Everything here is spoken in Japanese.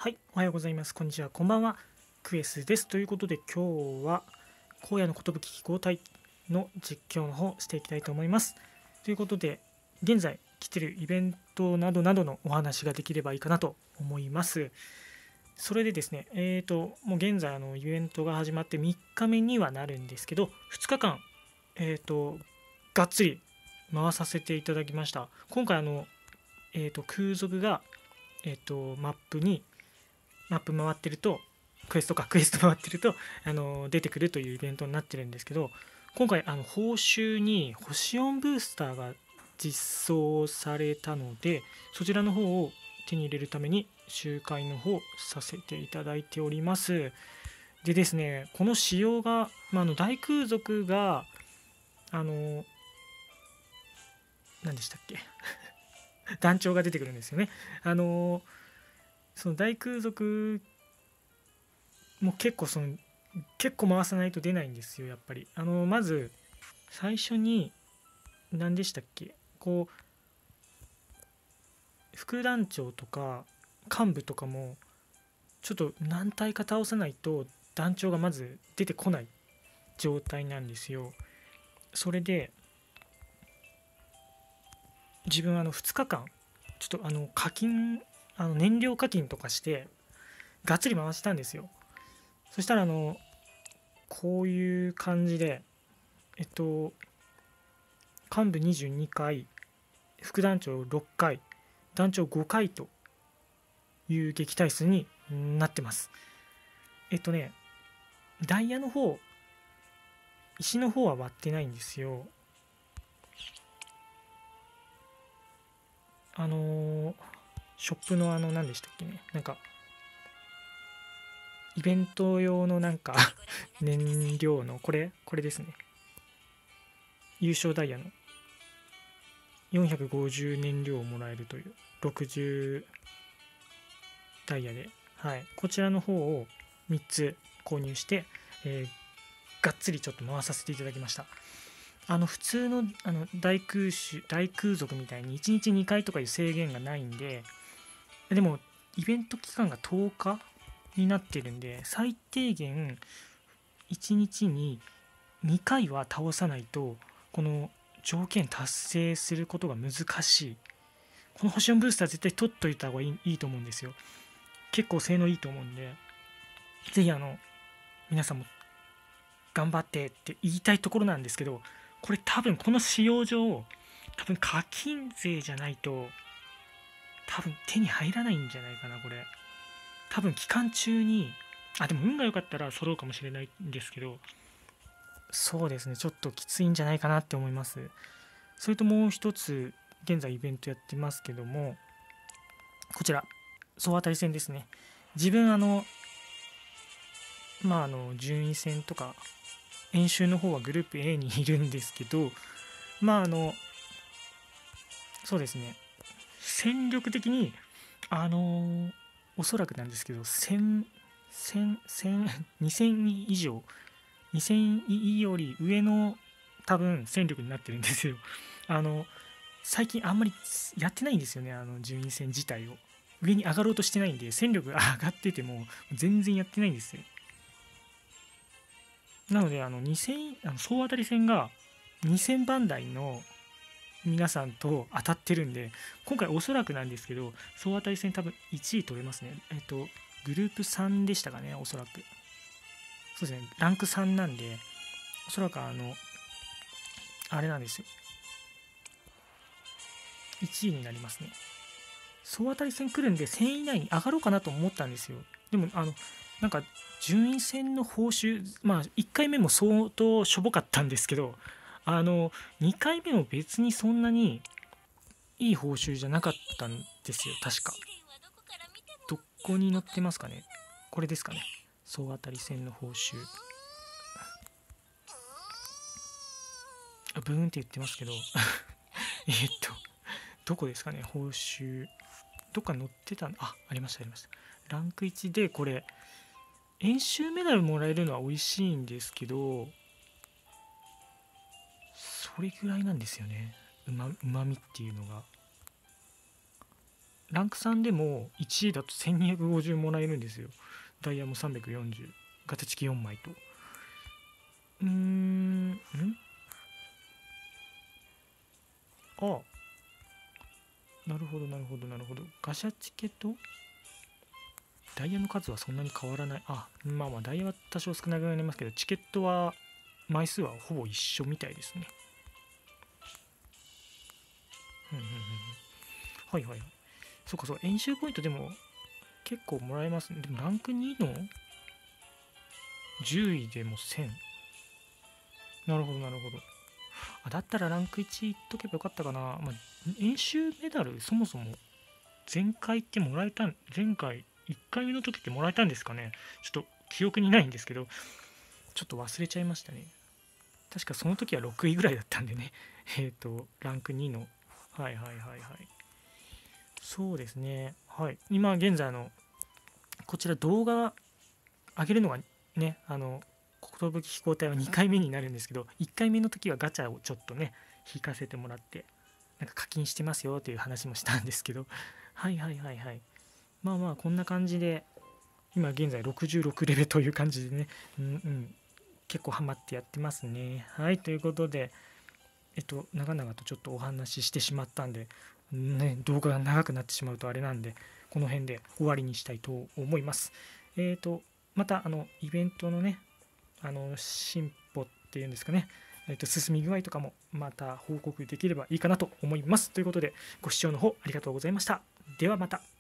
はい、おはようございます。こんにちは、こんばんは。クエスです。ということで、今日は荒野の寿飛行隊の実況の方をしていきたいと思います。ということで、現在来てるイベントなどなどのお話ができればいいかなと思います。それでですね、もう現在イベントが始まって3日目にはなるんですけど、2日間、がっつり回させていただきました。今回空賊が、マップ回ってるとクエスト回ってると出てくるというイベントになってるんですけど、今回報酬に星4ブースターが実装されたので、そちらの方を手に入れるために周回の方させていただいております。でですね、この仕様が、大空賊が何でしたっけ団長が出てくるんですよね。その大空賊も結構回さないと出ないんですよ、やっぱり。まず最初に何でしたっけ、副団長とか幹部とかもちょっと何体か倒さないと団長がまず出てこない状態なんですよ。それで自分2日間ちょっと課金燃料課金とかしてがっつり回したんですよ。そしたらこういう感じで幹部22回、副団長6回、団長5回という撃退数になってます。ダイヤの方、石の方は割ってないんですよ。ショップの何でしたっけね、なんかイベント用の燃料のこれですね。優勝ダイヤの450燃料をもらえるという60ダイヤで、はい、こちらの方を3つ購入して、がっつりちょっと回させていただきました。普通の大空族みたいに1日2回とかいう制限がないんで、でもイベント期間が10日になってるんで、最低限1日に2回は倒さないとこの条件達成することが難しい。この星4ブースター絶対取っといた方がいいと思うんですよ。結構性能いいと思うんで、ぜひ皆さんも頑張ってって言いたいところなんですけど、これ多分この使用上、多分課金税じゃないと多分手に入らないんじゃないかな、これ。多分期間中に、でも運が良かったら揃うかもしれないんですけど、そうですね、ちょっときついんじゃないかなって思います。それともう一つ、現在イベントやってますけども、こちら総当たり戦ですね。自分順位戦とか演習の方はグループ A にいるんですけど、そうですね、戦力的におそらくなんですけど2000位以上、2000位より上の多分戦力になってるんですよ。最近あんまりやってないんですよね、順位戦自体を。上に上がろうとしてないんで、戦力が上がってても全然やってないんですよ。なので2000総当たり戦が2000番台の皆さんと当たってるんで、今回おそらくなんですけど総当たり戦多分1位取れますね。グループ3でしたかね、おそらく。そうですね、ランク3なんで、おそらくあれなんですよ、1位になりますね。総当たり戦来るんで1000位以内に上がろうかなと思ったんですよ。でもなんか順位戦の報酬、1回目も相当しょぼかったんですけど、2回目も別にそんなにいい報酬じゃなかったんですよ、確か。どこに載ってますかね、これですかね、総当たり戦の報酬。ブーンって言ってますけどどこですかね、報酬。どっか載ってたありましたありました。ランク1でこれ演習メダルもらえるのは美味しいんですけど、それぐらいなんですよね、うまみっていうのが。 ランク3でも1位だと1250もらえるんですよ。ダイヤも340、ガチャチキ4枚と。あ、なるほどなるほどなるほど。ガシャチケとダイヤの数はそんなに変わらない。まあまあダイヤは多少少なくなりますけど、チケットは枚数はほぼ一緒みたいですね。はいはい。そうかそう、演習ポイントでも結構もらえますね。でもランク2の10位でも1000。なるほどなるほど。だったらランク1いっとけばよかったかな。演習メダルそもそも前回ってもらえた前回1回目の時ってもらえたんですかね。ちょっと記憶にないんですけど、ちょっと忘れちゃいましたね。確かその時は6位ぐらいだったんでね。ランク2の。はいはいはいはい。そうですね。はい。今現在こちら動画上げるのがね、寿飛行隊は2回目になるんですけど、1回目の時はガチャをちょっとね、引かせてもらって、なんか課金してますよという話もしたんですけど、はいはいはいはい。まあまあ、こんな感じで、今現在66レベルという感じでね、結構ハマってやってますね。はい、ということで、長々とちょっとお話ししてしまったんで、ね、動画が長くなってしまうとあれなんで、この辺で終わりにしたいと思います。また、イベントのね、進歩っていうんですかね、進み具合とかもまた報告できればいいかなと思います。ということで、ご視聴の方ありがとうございました。ではまた。